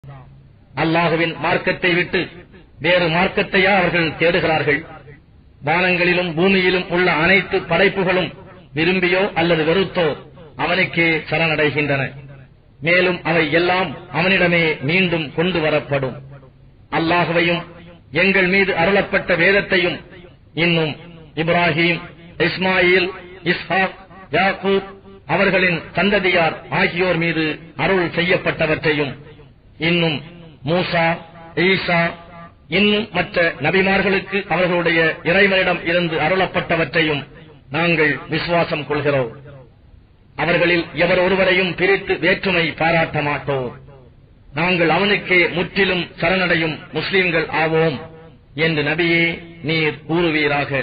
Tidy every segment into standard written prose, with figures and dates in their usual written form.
அல்லாஹுவின் மார்க்கத்தை விட்டு வேறு மார்க்கத்தையா அவர்கள் தேடுகிறார்கள்? வானங்களிலும் பூமியிலும் உள்ள அனைத்து படைப்புகளும் விரும்பியோ அல்லது வெறுத்தோ அவனுக்கே சரணடைகின்றன. மேலும் அவை எல்லாம் அவனிடமே மீண்டும் கொண்டு வரப்படும். அல்லாஹுவையும் எங்கள் மீது அருளப்பட்ட வேதத்தையும் இன்னும் இப்ராஹிம், இஸ்மாயில், இஸ்ஹாக், யாக்கூப் அவர்களின் சந்ததியார் ஆகியோர் மீது அருள் செய்யப்பட்டவற்றையும் இன்னும் மூசா, ஈசா இன்னும் மற்ற நபிமார்களுக்கு அவர்களுடைய இறைவனிடம் இருந்து அருளப்பட்டவற்றையும் நாங்கள் விசுவாசம் கொள்கிறோம். அவர்களில் எவர் ஒருவரையும் பிரித்து வேற்றுமை பாராட்ட மாட்டோம். நாங்கள் அவனுக்கே முற்றிலும் சரணடையும் முஸ்லிம்கள் ஆவோம் என்று நபியே நீர் கூறுவீராக.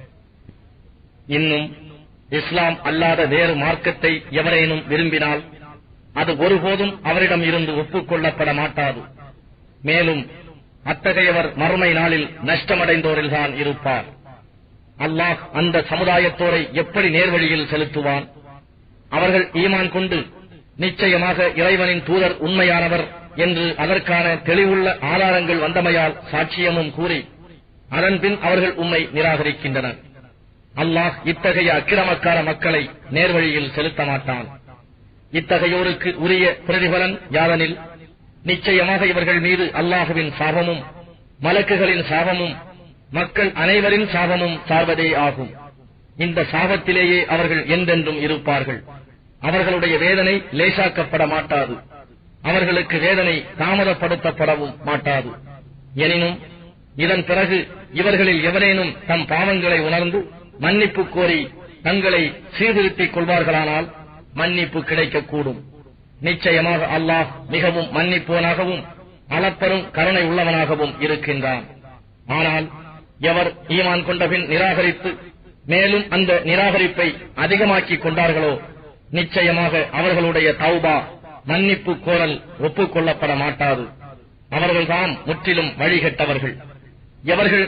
இன்னும் இஸ்லாம் அல்லாத வேறு மார்க்கத்தை எவரேனும் விரும்பினால் அது ஒருபோதும் அவரிடம் இருந்து ஒப்புக்கொள்ளப்பட மாட்டாது. மேலும் அத்தகையவர் மறுமை நாளில் நஷ்டமடைந்தோரில்தான் இருப்பார். அல்லாஹ் அந்த சமுதாயத்தோரை எப்படி நேர்வழியில் செலுத்துவான்? அவர்கள் ஈமான் கொண்டு நிச்சயமாக இறைவனின் தூதர் உண்மையானவர் என்று அதற்கான தெளிவுள்ள ஆதாரங்கள் வந்தமையால் சாட்சியமும் கூறி அதன்பின் அவர்கள் உம்மை நிராகரிக்கின்றனர். அல்லாஹ் இத்தகைய அக்கிரமக்கார மக்களை நேர்வழியில் செலுத்த மாட்டான். இத்தகையோருக்கு உரிய பிரதிபலன் யாதெனில், நிச்சயமாக இவர்கள் மீது அல்லாஹுவின் சாபமும் மலக்குகளின் சாபமும் மக்கள் அனைவரின் சாபமும் சார்வதே ஆகும். இந்த சாபத்திலேயே அவர்கள் என்றென்றும் இருப்பார்கள். அவர்களுடைய வேதனை லேசாக்கப்பட மாட்டாது. அவர்களுக்கு வேதனை தாமதப்படுத்தப்படவும் மாட்டாது. எனினும் இதன் பிறகு இவர்களில் எவரேனும் தம் பாவங்களை உணர்ந்து மன்னிப்பு கோரி தங்களை சீர்திருத்திக் கொள்வார்களானால் மன்னிப்பு கிடைக்கக்கூடும். நிச்சயமாக அல்லாஹ் மிகவும் மன்னிப்போனாகவும் அளப்பரும் கருணை உள்ளவனாகவும் இருக்கின்றான். ஆனால் எவர் ஈமான் கொண்டபின் நிராகரித்து மேலும் அந்த நிராகரிப்பை அதிகமாக்கிக் கொண்டார்களோ நிச்சயமாக அவர்களுடைய தௌபா மன்னிப்பு கோரல் ஒப்புக்கொள்ளப்பட மாட்டாது. அவர்கள்தான் முற்றிலும் வழிகட்டவர்கள். எவர்கள்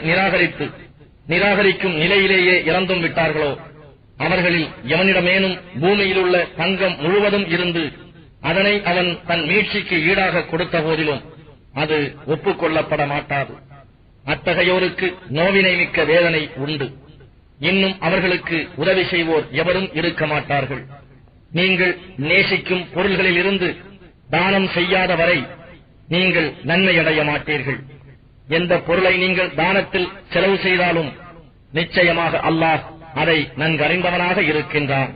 நிராகரிக்கும் நிலையிலேயே இறந்தும் விட்டார்களோ அவர்களில் எவனிடமேனும் பூமியிலுள்ள தங்கம் முழுவதும் இருந்து அதனை அவன் தன் மீட்சிக்கு ஈடாக கொடுத்த போதிலும் அது ஒப்புக்கொள்ளப்பட மாட்டாது. அத்தகையோருக்கு நோவினை மிக்க வேதனை உண்டு. இன்னும் அவர்களுக்கு உதவி செய்வோர் எவரும் இருக்க மாட்டார்கள். நீங்கள் நேசிக்கும் பொருள்களில் இருந்து தானம் செய்யாத வரை நீங்கள் நன்மையடைய மாட்டீர்கள். எந்த பொருளை நீங்கள் தானத்தில் செலவு செய்தாலும் நிச்சயமாக அல்லாஹ் அதை நன்கறிந்தவனாக இருக்கின்றான்.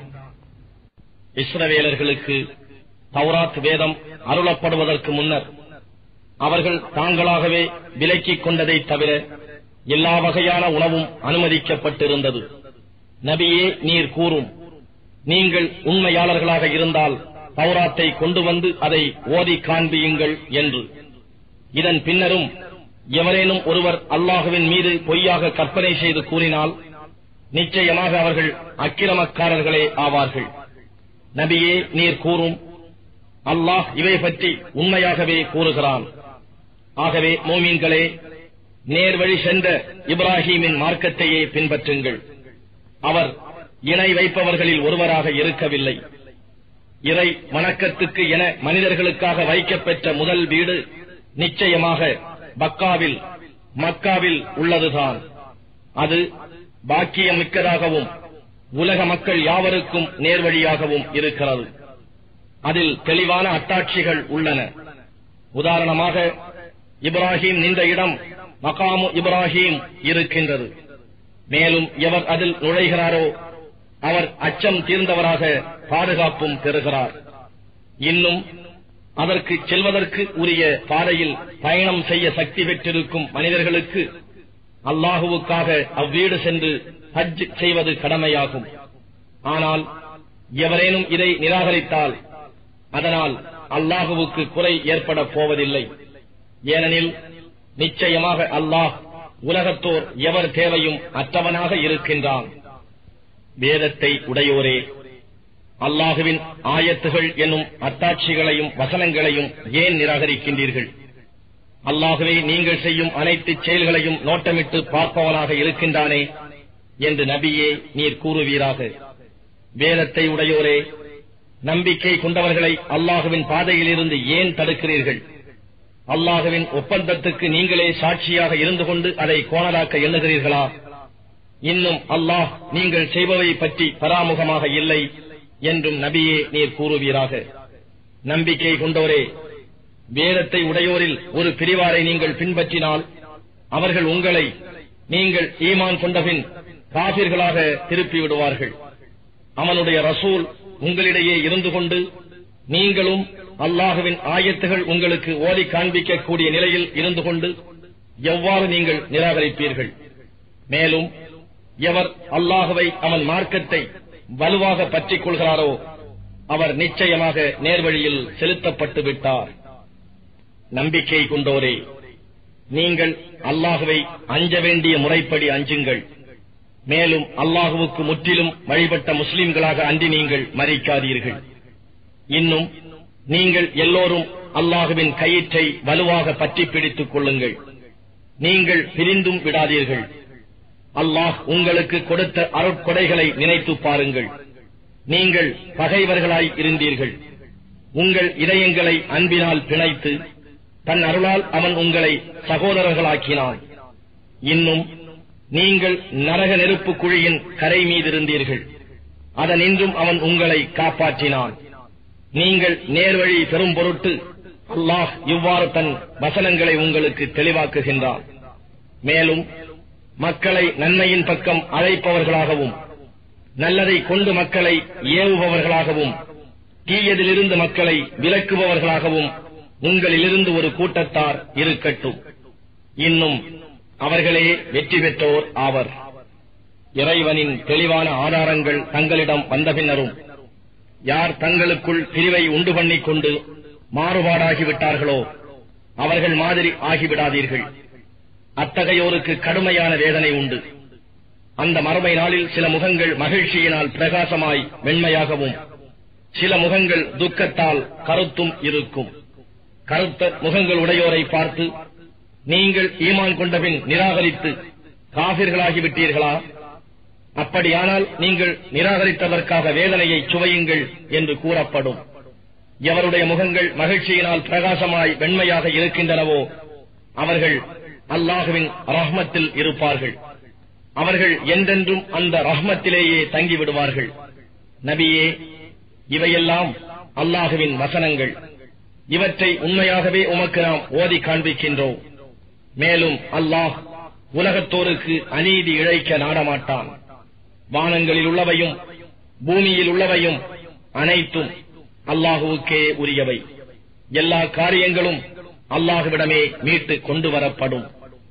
இஸ்ரவேலர்களுக்கு தௌராத் வேதம் அருளப்படுவதற்கு முன்னர் அவர்கள் தாங்களாகவே விலக்கிக் கொண்டதை தவிர எல்லா வகையான உணவும் அனுமதிக்கப்பட்டிருந்தது. நபியே நீர் கூறும், நீங்கள் உண்மையாளர்களாக இருந்தால் தௌராத்தை கொண்டு வந்து அதை ஓதி காண்பியுங்கள் என்று. இதன் பின்னரும் எவரேனும் ஒருவர் அல்லாஹுவின் மீது பொய்யாக கற்பனை செய்து கூறினால் நிச்சயமாக அவர்கள் அக்கிரமக்காரர்களே ஆவார்கள். நபியே நீர் கூறும், அல்லாஹ் இவை பற்றி உண்மையாகவே கூறுகிறான். ஆகவே மோமீன்களே, நேர்வழி சென்ற இப்ராஹீமின் மார்க்கத்தையே பின்பற்றுங்கள். அவர் இணை வைப்பவர்களில் ஒருவராக இருக்கவில்லை. இறை வணக்கத்துக்கு என மனிதர்களுக்காக வைக்கப்பெற்ற முதல் வீடு நிச்சயமாக மக்காவில் உள்ளதுதான். அது பாக்கியம் மிக்கதாகவும் உலக மக்கள் யாவருக்கும் நேர்வழியாகவும் இருக்கிறது. அதில் தெளிவான அத்தாட்சிகள் உள்ளன. உதாரணமாக இப்ராஹிம் நின்ற இடம் மகாமு இப்ராஹிம் இருக்கின்றது. மேலும் எவர் அதில் நுழைகிறாரோ அவர் அச்சம் தீர்ந்தவராக பாதுகாப்பும் பெறுகிறார். இன்னும் அதற்கு செல்வதற்கு உரிய பாதையில் பயணம் செய்ய சக்தி பெற்றிருக்கும் மனிதர்களுக்கு அல்லாஹுவுக்காக அவ்வீடு சென்று ஹஜ் செய்வது கடமையாகும். ஆனால் எவரேனும் இதை நிராகரித்தால் அதனால் அல்லாஹுவுக்கு குறை ஏற்பட போவதில்லை. ஏனெனில் நிச்சயமாக அல்லாஹ் உலகத்தோர் எவர் தேவையும் அற்றவனாக இருக்கின்றான். வேதத்தை உடையோரே, அல்லாஹுவின் ஆயத்துகள் என்னும் அத்தாட்சிகளையும் வசனங்களையும் ஏன் நிராகரிக்கின்றீர்கள்? அல்லாஹுவே நீங்கள் செய்யும் அனைத்து செயல்களையும் நோட்டமிட்டு பார்ப்பவனாக இருக்கின்றானே என்று நபியே நீர் கூறுவீராக. வேதத்தை உடையோரே, நம்பிக்கை கொண்டவர்களை அல்லாஹுவின் பாதையில் இருந்து ஏன் தடுக்கிறீர்கள்? அல்லாஹ்வின் ஒப்பந்தத்துக்கு நீங்களே சாட்சியாக இருந்து கொண்டு அதை கோணலாக்க எண்ணுகிறீர்களா? இன்னும் அல்லாஹ் நீங்கள் செய்பவை பற்றி பராமுகமாக இல்லை என்றும் நபியே நீர் கூறுவீராக. நம்பிக்கை கொண்டோரே, வேதத்தை உடையோரில் ஒரு பிரிவாரை நீங்கள் பின்பற்றினால் அவர்கள் உங்களை நீங்கள் ஈமான் கொண்டபின் காபிர்களாக திருப்பி விடுவார்கள். அவனுடைய ரசூல் உங்களிடையே இருந்து கொண்டு நீங்களும் அல்லாஹுவின் ஆயத்துகள் உங்களுக்கு ஓதி காண்பிக்கக்கூடிய நிலையில் இருந்து கொண்டு எவ்வாறு நீங்கள் நிராகரிப்பீர்கள்? மேலும் எவர் அல்லாஹுவை அவன் மார்க்கத்தை வலுவாக பற்றிக் கொள்கிறாரோ அவர் நிச்சயமாக நேர்வழியில் செலுத்தப்பட்டு விட்டார். நம்பிக்கை கொண்டோரே, நீங்கள் அல்லாஹுவை அஞ்ச வேண்டிய முறைப்படி அஞ்சுங்கள். மேலும் அல்லாஹுவுக்கு முற்றிலும் வழிபட்ட முஸ்லிம்களாக அன்றி நீங்கள் மரிக்காதீர்கள். இன்னும் நீங்கள் எல்லோரும் அல்லாஹுவின் கயிற்றை வலுவாக பற்றி பிடித்துக் கொள்ளுங்கள். நீங்கள் பிரிந்தும் விடாதீர்கள். அல்லாஹ் உங்களுக்கு கொடுத்த அருட்கொடைகளை நினைத்து பாருங்கள். நீங்கள் பகைவர்களாய் இருந்தீர்கள். உங்கள் இதயங்களை அன்பினால் பிணைத்து தன் அருளால் அவன் உங்களை சகோதரர்களாக்கினான். இன்னும் நீங்கள் நரக நெருப்பு குழியின் கரை மீதிருந்தீர்கள். அதனின்றும் அவன் உங்களை காப்பாற்றினான். நீங்கள் நேர்வழி பெறும் பொருட்டு அல்லாஹ் இவ்வாறு தன் வசனங்களை உங்களுக்கு தெளிவாக்குகின்றான். மேலும் மக்களை நன்மையின் பக்கம் அழைப்பவர்களாகவும் நல்லதை கொண்டு மக்களை ஏவுபவர்களாகவும் தீயதிலிருந்து மக்களை விலக்குபவர்களாகவும் உங்களிலிருந்து ஒரு கூட்டத்தார் இருக்கட்டும். இன்னும் அவர்களே வெற்றி பெற்றோர் ஆவர். இறைவனின் தெளிவான ஆதாரங்கள் தங்களிடம் வந்த பின்னரும் யார் தங்களுக்குள் பிரிவை உண்டு பண்ணிக் கொண்டு மாறுபாடாகிவிட்டார்களோ அவர்கள் மாதிரி ஆகிவிடாதீர்கள். அத்தகையோருக்கு கடுமையான வேதனை உண்டு. அந்த மறுமை நாளில் சில முகங்கள் மகிழ்ச்சியினால் பிரகாசமாய் வெண்மையாகவும் சில முகங்கள் துக்கத்தால் கருத்தும் இருக்கும். கருத்த முகங்கள் உடையோரை பார்த்து நீங்கள் ஈமான் கொண்டபின் நிராகரித்து காபிர்களாகிவிட்டீர்களா? அப்படியானால் நீங்கள் நிராகரித்ததற்காக வேதனையை சுவையுங்கள் என்று கூறப்படும். எவருடைய முகங்கள் மகிழ்ச்சியினால் பிரகாசமாய் வெண்மையாக இருக்கின்றனவோ அவர்கள் அல்லாஹுவின் ரஹ்மத்தில் இருப்பார்கள். அவர்கள் என்றென்றும் அந்த ரஹ்மத்திலேயே தங்கிவிடுவார்கள். நபியே, இவையெல்லாம் அல்லாஹுவின் வசனங்கள். இவற்றை உண்மையாகவே உமக்கு நாம் ஓதி காண்பிக்கின்றோம். மேலும் அல்லாஹ் உலகத்தோருக்கு அநீதி இழைக்க நாடமாட்டான். வானங்களில் உள்ளவையும் பூமியில் உள்ளவையும் அனைத்தும் அல்லாஹுவுக்கே உரியவை. எல்லா காரியங்களும் அல்லாஹுவிடமே மீட்டு கொண்டு வரப்படும்.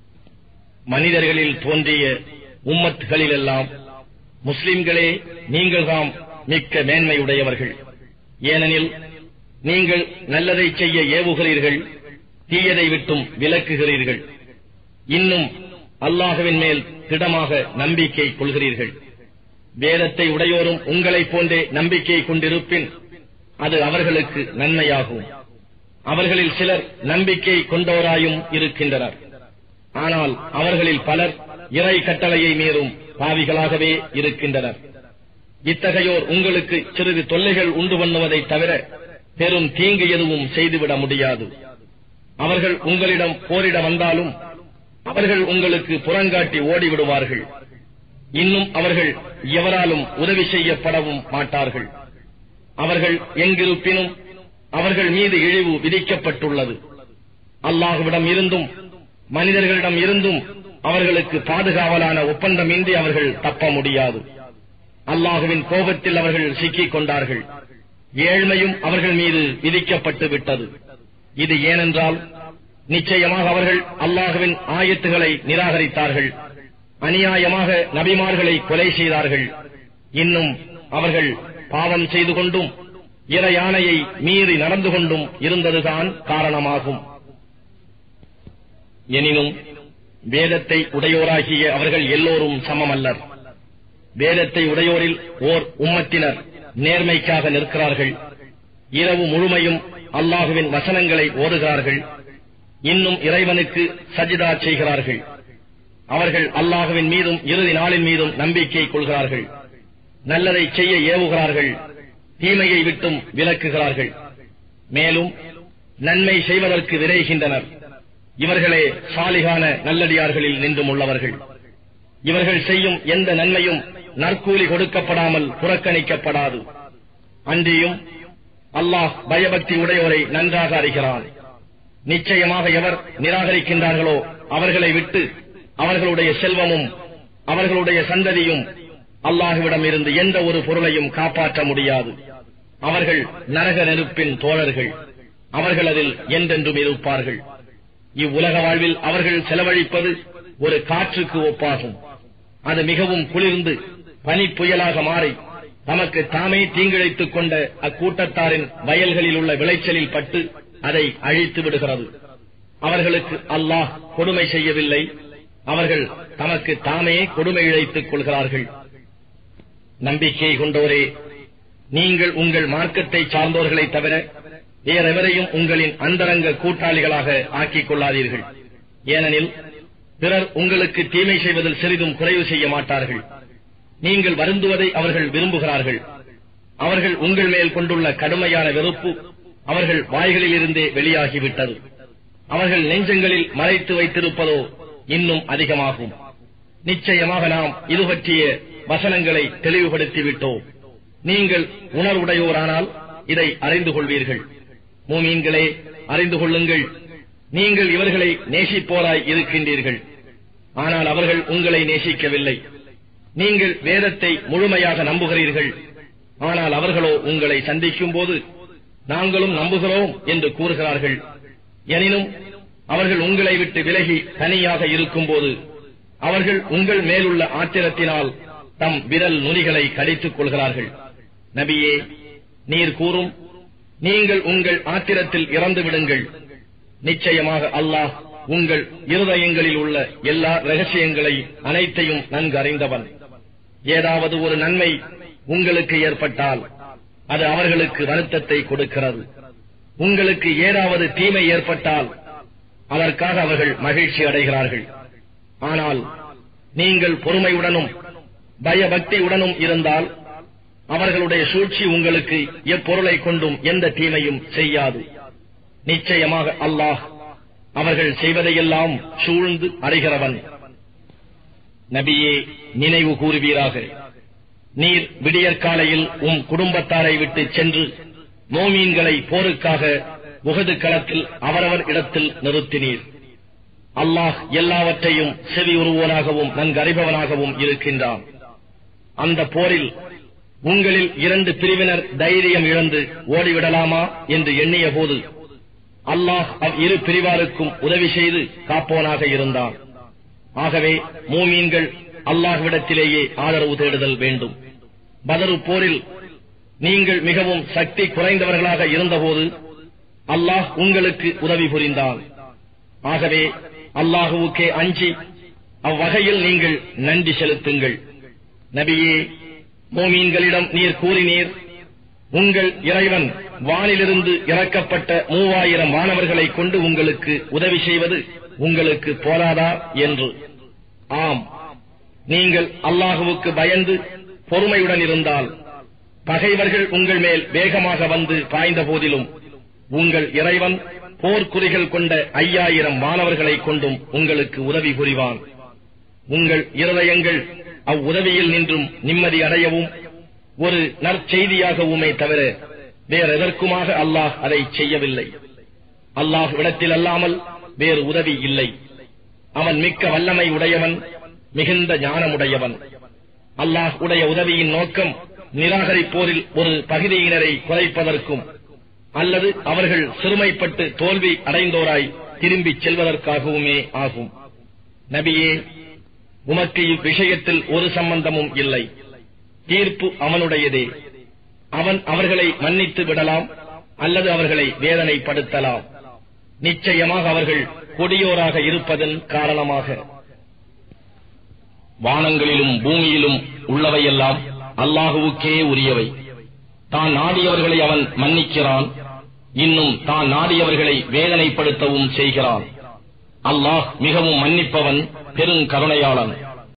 மனிதர்களில் தோன்றிய உம்மத்துகளிலெல்லாம் முஸ்லிம்களே நீங்கள்தாம் மிக்க மேன்மையுடையவர்கள். ஏனெனில் நீங்கள் நல்லதை செய்ய ஏவுகிறீர்கள், தீயதை விட்டும் விலக்குகிறீர்கள். இன்னும் அல்லாஹுவின் மேல் திடமாக நம்பிக்கை கொள்கிறீர்கள். வேதத்தை உடையோரும் உங்களைப் போன்றே நம்பிக்கை கொண்டிருப்பின் அது அவர்களுக்கு நன்மையாகும். அவர்களில் சிலர் நம்பிக்கை கொண்டோராயும் இருக்கின்றனர். ஆனால் அவர்களில் பலர் இறை கட்டளையை மீறும் பாவிகளாகவே இருக்கின்றனர். இத்தகையோர் உங்களுக்கு சிறிது தொல்லைகள் உண்டு பண்ணுவதை தவிர பெரும் தீங்கு எதுவும் செய்துவிட முடியாது. அவர்கள் உங்களிடம் போரிட வந்தாலும் அவர்கள் உங்களுக்கு புறங்காட்டி ஓடிவிடுவார்கள். இன்னும் அவர்கள் எவராலும் உதவி செய்யப்படவும் மாட்டார்கள். அவர்கள் எங்கிருப்பினும் அவர்கள் மீது இழிவு விதிக்கப்பட்டுள்ளது. அல்லாஹுவிடம் இருந்தும் மனிதர்களிடம் இருந்தும் அவர்களுக்கு பாதுகாவலான ஒப்பந்தமின்றி அவர்கள் தப்ப முடியாது. அல்லாஹுவின் கோபத்தில் அவர்கள் சிக்கிக் கொண்டார்கள். ஏழ்மையும் அவர்கள் மீது விதிக்கப்பட்டு விட்டது. இது ஏனென்றால் நிச்சயமாக அவர்கள் அல்லாஹுவின் ஆயத்துகளை நிராகரித்தார்கள். அநியாயமாக நபிமார்களை கொலை செய்தார்கள். இன்னும் அவர்கள் பாவம் செய்து கொண்டும் இறையாணையை மீறி நடந்து கொண்டும் இருந்ததுதான் காரணமாகும். எனினும் வேதத்தை உடையோராகிய அவர்கள் எல்லோரும் சமமல்லர். வேதத்தை உடையோரில் ஓர் உம்மத்தினர் நேர்மைக்காக நிற்கிறார்கள். இரவு முழுமையும் அல்லாஹுவின் வசனங்களை ஓதுகிறார்கள். இன்னும் இறைவனுக்கு சஜிதா செய்கிறார்கள். அவர்கள் அல்லாஹுவின் மீதும் இறுதி நாளின் மீதும் நம்பிக்கை கொள்கிறார்கள். நல்லதை செய்ய ஏவுகிறார்கள், தீமையை விட்டும் விலக்குகிறார்கள். மேலும் நன்மை செய்வதற்கு விரைகின்றனர். இவர்களே சாலிகான நல்லடியார்களில் நின்றும் உள்ளவர்கள். இவர்கள் செய்யும் எந்த நன்மையும் நற்கூலி கொடுக்கப்படாமல் புறக்கணிக்கப்படாது. அன்றியும் அல்லாஹ் பயபக்தி உடையோரை நன்றாக அறிகிறான். நிச்சயமாக எவர் நிராகரிக்கின்றார்களோ அவர்களை விட்டு அவர்களுடைய செல்வமும் அவர்களுடைய சந்ததியும் அல்லாஹ்விடம் இருந்து எந்த ஒரு பொருளையும் காப்பாற்ற முடியாது. அவர்கள் நரக நெருப்பின் தோழர்கள். அவர்கள் அதில் என்றென்றும் இருப்பார்கள். இவ்வுலக வாழ்வில் அவர்கள் செலவழிப்பது ஒரு காற்றுக்கு ஒப்பாகும். அது மிகவும் குளிர்ந்து பனி புயலாக மாறி தமக்கு தாமே தீங்கிழைத்துக் கொண்ட அக்கூட்டத்தாரின் வயல்களில் உள்ள விளைச்சலில் பட்டு அதை அழித்து விடுகிறது. அவர்களுக்கு அல்லாஹ் கொடுமை செய்யவில்லை, அவர்கள் தமக்கு தாமே கொடுமை இழைத்துக் கொள்கிறார்கள். நம்பிக்கை கொண்டோரே, நீங்கள் உங்கள் மார்க்கத்தை சார்ந்தோர்களை தவிர வேறெவரையும் உங்களின் அந்தரங்க கூட்டாளிகளாக ஆக்கிக் கொள்ளாதீர்கள். ஏனெனில் பிறர் உங்களுக்கு தீமை செய்வதில் சிறிதும் குறைவு செய்ய மாட்டார்கள். நீங்கள் வருந்துவதை அவர்கள் விரும்புகிறார்கள். அவர்கள் உங்கள் மேல் கொண்டுள்ள கடுமையான வெறுப்பு அவர்கள் வாய்களில் இருந்தே வெளியாகிவிட்டது. அவர்கள் நெஞ்சங்களில் மறைத்து வைத்திருப்பதோ இன்னும் அதிகமாகும். நிச்சயமாக நாம் இது பற்றிய வசனங்களை தெளிவுபடுத்திவிட்டோம். நீங்கள் உணர்வுடையோரானால் இதை அறிந்து கொள்வீர்கள். மூமீன்களே, அறிந்து கொள்ளுங்கள், நீங்கள் இவர்களை நேசிப்போராய் இருக்கின்றீர்கள். ஆனால் அவர்கள் உங்களை நேசிக்கவில்லை. நீங்கள் வேதத்தை முழுமையாக நம்புகிறீர்கள். ஆனால் அவர்களோ உங்களை சந்திக்கும் போது நாங்களும் நம்புகிறோம் என்று கூறுகிறார்கள். எனினும் அவர்கள் உங்களை விட்டு விலகி தனியாக இருக்கும்போது அவர்கள் உங்கள் மேலுள்ள ஆத்திரத்தினால் தம் விரல் நுனிகளை கடித்துக் கொள்கிறார்கள். நபியே, நீர் கூறும், நீங்கள் உங்கள் ஆத்திரத்தில் இறந்து விடுங்கள். நிச்சயமாக அல்லாஹ் உங்கள் இருதயங்களில் உள்ள எல்லா ரகசியங்களை அனைத்தையும் நன்கு அறிந்தவன். ஏதாவது ஒரு நன்மை உங்களுக்கு ஏற்பட்டால் அது அவர்களுக்கு வருத்தத்தை கொடுக்கிறது. உங்களுக்கு ஏதாவது தீமை ஏற்பட்டால் அதற்காக அவர்கள் மகிழ்ச்சி அடைகிறார்கள். ஆனால் நீங்கள் பொறுமையுடனும் பயபக்தியுடனும் இருந்தால் அவர்களுடைய சூழ்ச்சி உங்களுக்கு எப்பொருளை கொண்டும் எந்த தீமையும் செய்யாது. நிச்சயமாக அல்லாஹ் அவர்கள் செய்வதையெல்லாம் சூழ்ந்து அறிகிறவன். நபியே, நினைவு கூறுவீராக, நீர் விடியற்காலையில் குடும்பத்தாரை விட்டு சென்று மோமீன்களை போருக்காக உஹது களத்தில் அவரவர் இடத்தில் நிறுத்தினீர். அல்லாஹ் எல்லாவற்றையும் செவியுறுவோனாகவும் நன்கறிபவனாகவும் இருக்கின்றான். அந்த போரில் உங்களில் 2 பிரிவினர் தைரியம் இழந்து ஓடிவிடலாமா என்று எண்ணிய போது அல்லாஹ் இரு பிரிவாருக்கும் உதவி செய்து காப்போனாக இருந்தான். ஆகவே மூமீன்கள் அல்லாஹ்விடத்திலேயே ஆதரவு தேடுதல் வேண்டும். பத்ர் போரில் நீங்கள் மிகவும் சக்தி குறைந்தவர்களாக இருந்தபோது அல்லாஹ் உங்களுக்கு உதவி புரிந்தான். ஆகவே அல்லாஹுவுக்கே அஞ்சி அவ்வகையில் நீங்கள் நன்றி செலுத்துங்கள். நபியே, மூமீன்களிடம் நீர் கூறினீர், உங்கள் இறைவன் வானிலிருந்து இறக்கப்பட்ட 3000 மாணவர்களை கொண்டு உங்களுக்கு உதவி செய்வது உங்களுக்கு போராதா என்று. ஆம், நீங்கள் அல்லாஹுவுக்கு பயந்து பொறுமையுடன் இருந்தால் பகைவர்கள் உங்கள் மேல் வேகமாக வந்து பாய்ந்த போதிலும் உங்கள் இறைவன் போர்க்குறிகள் கொண்ட 5000 மாணவர்களை கொண்டும் உங்களுக்கு உதவி புரிவான். உங்கள் இருதயங்கள் அவ்வுதவியில் நின்றும் நிம்மதி அடையவும் ஒரு நற்செய்தியாகவுமே தவிர வேறெதற்குமாக அல்லாஹ் அதை செய்யவில்லை. அல்லாஹ் இடத்தில் அல்லாமல் வேறு உதவி இல்லை. அவன் மிக்க வல்லமை உடையவன், மிகுந்த ஞானமுடையவன். அல்லாஹ் உடைய உதவியின் நோக்கம் நிராகரிப்போரில் ஒரு பகுதியினரை குறைப்பதற்கும் அல்லது அவர்கள் சிறுமைப்பட்டு தோல்வி அடைந்தோராய் திரும்பிச் செல்வதற்காகவுமே ஆகும். நபியே, உமக்கு இவ்விஷயத்தில் ஒரு சம்பந்தமும் இல்லை. தீர்ப்பு அவனுடையதே. அவன் அவர்களை மன்னித்து விடலாம் அல்லது அவர்களை வேதனைப்படுத்தலாம். நிச்சயமாக அவர்கள் கொடியோராக இருப்பதன் காரணமாக. வானங்களிலும் பூமியிலும் உள்ளவையெல்லாம் அல்லாஹுவுக்கே உரியவை. தான் நாடியவர்களை அவன் மன்னிக்கிறான், இன்னும் தான் நாடியவர்களை வேதனைப்படுத்தவும் செய்கிறான். அல்லாஹ் மிகவும் மன்னிப்பவன், பெருங்கருணையாளன்.